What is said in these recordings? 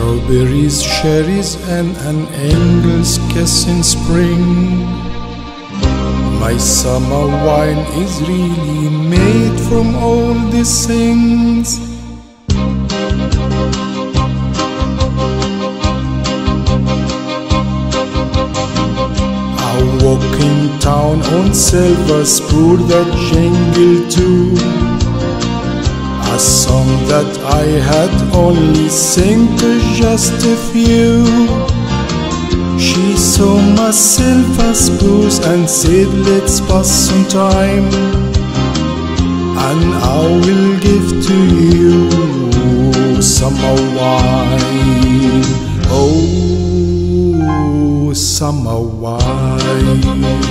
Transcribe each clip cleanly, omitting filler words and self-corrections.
Strawberries, cherries, and an angel's kiss in spring. My summer wine is really made from all these things. I walk in town on silver spoon that jingle too, a song that I had only sing to just a few. She saw my silver spoons and said, let's pass some time, and I will give to you summer wine. Oh, summer wine.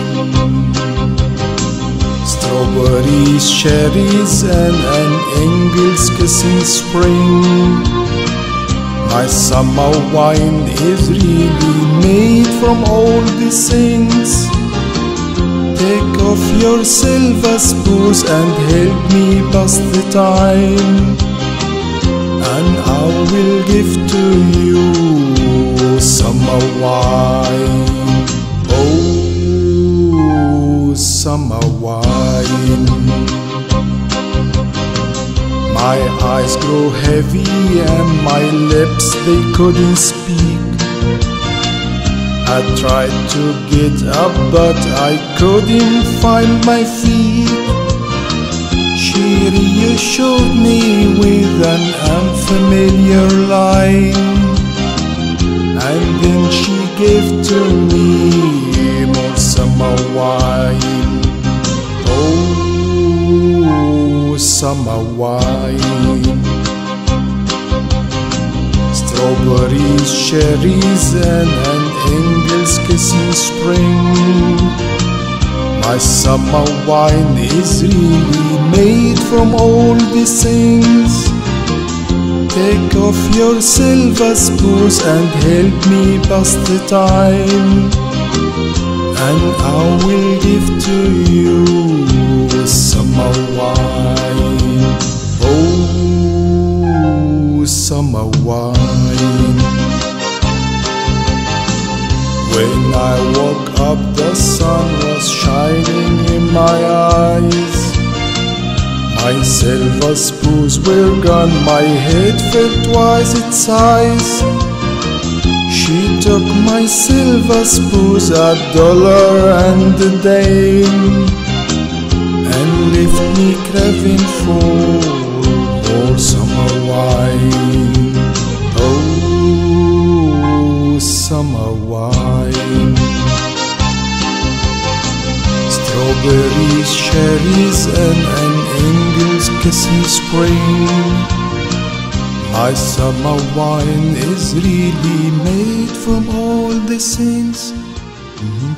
Strawberries, cherries, and an angel's kiss in spring. My summer wine is really made from all these things. Take off your silver spoons and help me pass the time, and I will give to you summer wine. Oh, summer wine. My eyes grow heavy and my lips, they couldn't speak. I tried to get up but I couldn't find my feet. She reassured me with an unfamiliar line, and then she gave to me more summer wine. Oh, summer wine. Strawberries, cherries, and an angel's kiss in spring. My summer wine is really made from all these things. Take off your silver spoons and help me pass the time, and I will give to you summer wine. Oh, summer wine. When I woke up, the sun was shining in my eyes. My silver spoons were gone, my head felt twice its size. She took my silver spoons, $1 and a dime, and left me craving for more summer wine. Oh, summer wine. Strawberries, cherries, and an angel's kiss in spring. My summer wine is really made from all these things.